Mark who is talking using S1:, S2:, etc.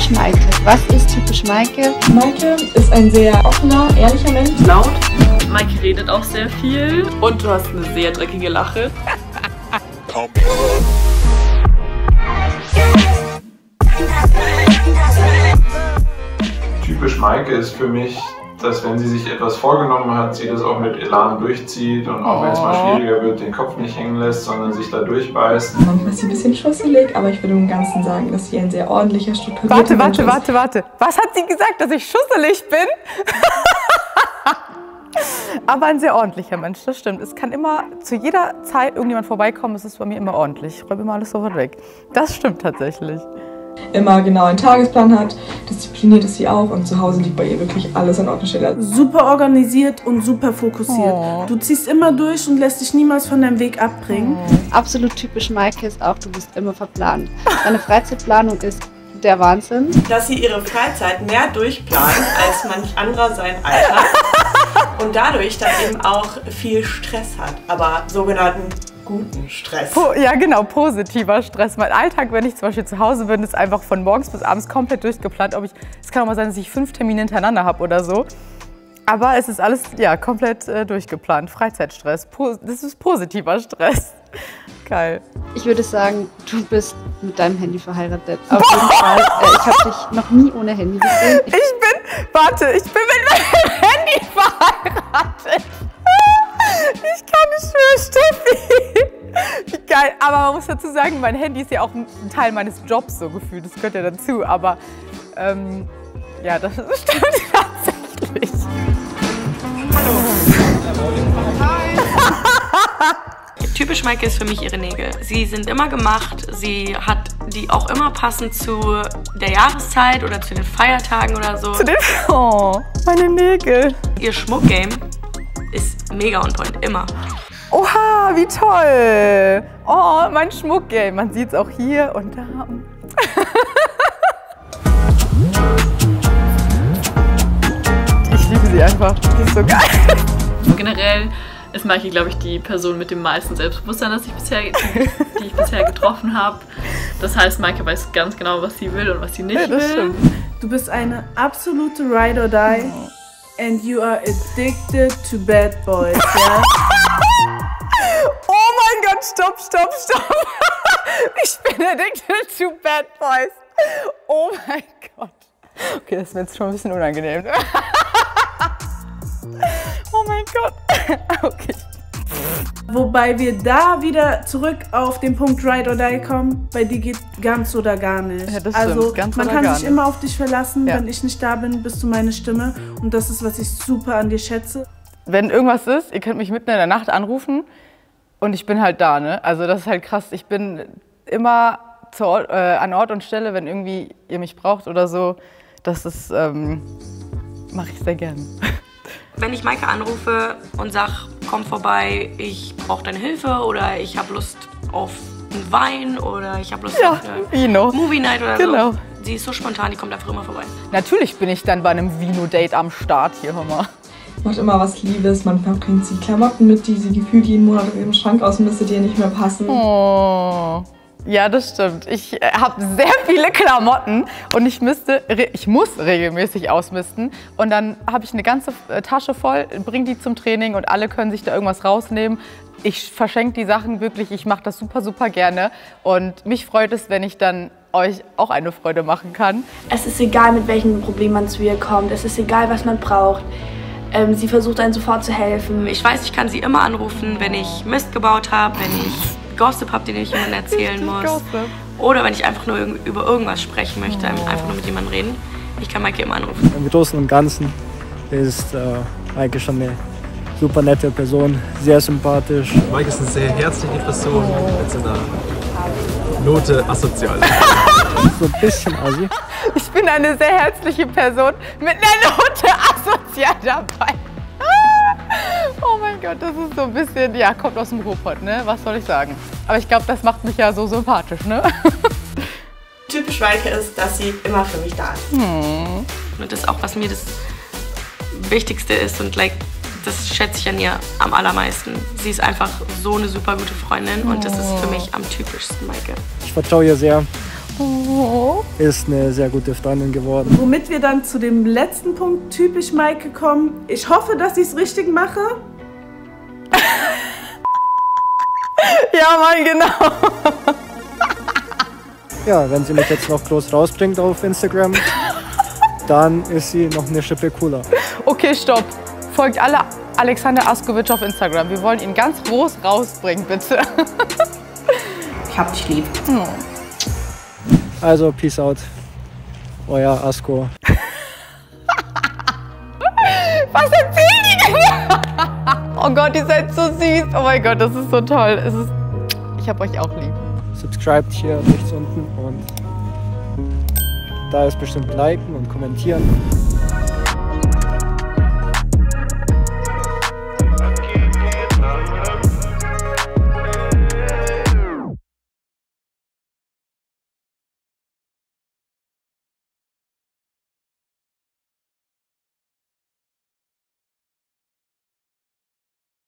S1: Typisch Maike. Was ist typisch Maike?
S2: Maike ist ein sehr offener, ehrlicher Mensch.
S3: Laut. Maike redet auch sehr viel. Und du hast eine sehr dreckige Lache.
S4: Typisch Maike ist für mich, dass wenn sie sich etwas vorgenommen hat, sie das auch mit Elan durchzieht und auch wenn es mal schwieriger wird, den Kopf nicht hängen lässt, sondern sich da durchbeißt.
S2: Manchmal ist sie ein bisschen schusselig, aber ich würde im Ganzen sagen, dass sie ein sehr ordentlicher, strukturierter Mensch ist.
S5: Warte. Was hat sie gesagt, dass ich schusselig bin? Aber ein sehr ordentlicher Mensch, das stimmt. Es kann immer zu jeder Zeit irgendjemand vorbeikommen, es ist bei mir immer ordentlich. Ich räume immer alles sofort weg. Das stimmt tatsächlich.
S2: Immer genau einen Tagesplan hat, diszipliniert ist sie auch und zu Hause liegt bei ihr wirklich alles an Ort und Stelle.
S6: Super organisiert und super fokussiert. Du ziehst immer durch und lässt dich niemals von deinem Weg abbringen.
S1: Absolut typisch Maike ist auch, du bist immer verplant. Deine Freizeitplanung ist der Wahnsinn.
S7: Dass sie ihre Freizeit mehr durchplant als manch anderer sein Alltag und dadurch dann eben auch viel Stress hat, aber sogenannten guten Stress.
S5: Ja genau, positiver Stress. Mein Alltag, wenn ich zum Beispiel zu Hause bin, ist einfach von morgens bis abends komplett durchgeplant. Es kann auch mal sein, dass ich 5 Termine hintereinander habe oder so. Aber es ist alles ja, komplett durchgeplant. Freizeitstress, das ist positiver Stress. Geil.
S1: Ich würde sagen, du bist mit deinem Handy verheiratet. Auf jeden Fall. Ich habe dich noch nie ohne Handy gesehen.
S5: Ich bin mit meinem Handy verheiratet. Ich kann nicht mehr, Steffi. Wie geil. Aber man muss dazu sagen, mein Handy ist ja auch ein Teil meines Jobs so gefühlt. Das gehört ja dazu. Aber ja, das stimmt tatsächlich.
S3: Hallo. Hi.
S8: Typisch Maike ist für mich ihre Nägel. Sie sind immer gemacht, sie hat die auch immer passend zu der Jahreszeit oder zu den Feiertagen oder so.
S5: Oh, meine Nägel.
S8: Ihr Schmuckgame ist mega on point, immer.
S5: Oha, wie toll. Oh, mein Schmuckgame. Man sieht es auch hier und da. Ich liebe sie einfach. Die ist so geil.
S3: Generell ist Maike, glaube ich, die Person mit dem meisten Selbstbewusstsein, die ich bisher getroffen habe. Das heißt, Maike weiß ganz genau, was sie will und was sie nicht will.
S5: Stimmt.
S6: Du bist eine absolute Ride or Die and you are addicted to bad boys, ja?
S5: Oh mein Gott, stopp. Ich bin addicted to bad boys. Oh mein Gott. Okay, das ist mir jetzt schon ein bisschen unangenehm. Oh mein Gott. Okay.
S6: Wobei wir da wieder zurück auf den Punkt Ride or Die kommen, bei dir geht ganz oder gar nicht.
S5: Ja, das
S6: also
S5: stimmt. Ganz
S6: man
S5: oder
S6: kann
S5: gar
S6: sich
S5: nicht.
S6: immer auf dich verlassen,
S5: Ja.
S6: wenn ich nicht da bin, bist du meine Stimme und das ist, was ich super an dir schätze.
S5: Wenn irgendwas ist, ihr könnt mich mitten in der Nacht anrufen und ich bin halt da, ne? Also das ist halt krass. Ich bin immer an Ort und Stelle, wenn irgendwie ihr mich braucht oder so. Das ist, mache ich sehr gerne.
S8: Wenn ich Maike anrufe und sag, komm vorbei, ich brauche deine Hilfe oder ich habe Lust auf einen Wein oder ich habe Lust auf eine
S5: Vino.
S8: Movie Night oder
S5: Genau.
S8: so. Sie ist so spontan, die kommt einfach immer vorbei.
S5: Natürlich bin ich dann bei einem Vino-Date am Start hier, hör mal.
S2: Macht immer was Liebes, manchmal bringt sie Klamotten mit, die sie gefühlt jeden Monat aus ihrem Schrank ausmistet, die ihr nicht mehr passen.
S5: Oh. Ja, das stimmt. Ich habe sehr viele Klamotten und ich muss regelmäßig ausmisten. Und dann habe ich eine ganze Tasche voll, bringe die zum Training und alle können sich da irgendwas rausnehmen. Ich verschenke die Sachen wirklich, ich mache das super, super gerne. Und mich freut es, wenn ich dann euch auch eine Freude machen kann.
S9: Es ist egal, mit welchem Problem man zu ihr kommt. Es ist egal, was man braucht. Sie versucht einen sofort zu helfen.
S8: Ich weiß, ich kann sie immer anrufen, wenn ich Mist gebaut habe, wenn ich Gossip habe, den ich jemandem erzählen muss. Oder wenn ich einfach nur über irgendwas sprechen möchte, einfach nur mit jemandem reden. Ich kann Maike immer anrufen.
S10: Im Großen und Ganzen ist Maike schon eine super nette Person, sehr sympathisch.
S11: Maike ist eine sehr herzliche Person mit so einer Note asozial.
S10: So ein bisschen assi.
S5: Ich bin eine sehr herzliche Person mit einer Note asozial dabei. Oh mein Gott, das ist so ein bisschen, ja, kommt aus dem Ruhrpott, ne? Was soll ich sagen? Aber ich glaube, das macht mich ja so sympathisch, ne?
S7: Typisch Maike ist, dass sie immer für mich da ist.
S8: Und das ist auch, was mir das Wichtigste ist und das schätze ich an ihr am allermeisten. Sie ist einfach so eine super gute Freundin und das ist für mich am typischsten Maike.
S10: Ich vertraue ihr sehr ist eine sehr gute Freundin geworden.
S6: Womit wir dann zu dem letzten Punkt typisch Maike kommen. Ich hoffe, dass ich es richtig mache.
S5: Ja, Mann, genau.
S10: Ja, wenn sie mich jetzt noch groß rausbringt auf Instagram, dann ist sie noch eine Schippe cooler.
S5: Okay, stopp. Folgt alle Alexander Askovic auf Instagram. Wir wollen ihn ganz groß rausbringen, bitte.
S7: Ich hab dich lieb.
S10: Also, peace out. Euer Asko.
S5: Was erzählen die denn? Oh Gott, ihr seid so süß. Oh mein Gott, das ist so toll. Ich hab euch auch lieb.
S10: Subscribt hier rechts unten und da ist bestimmt liken und kommentieren.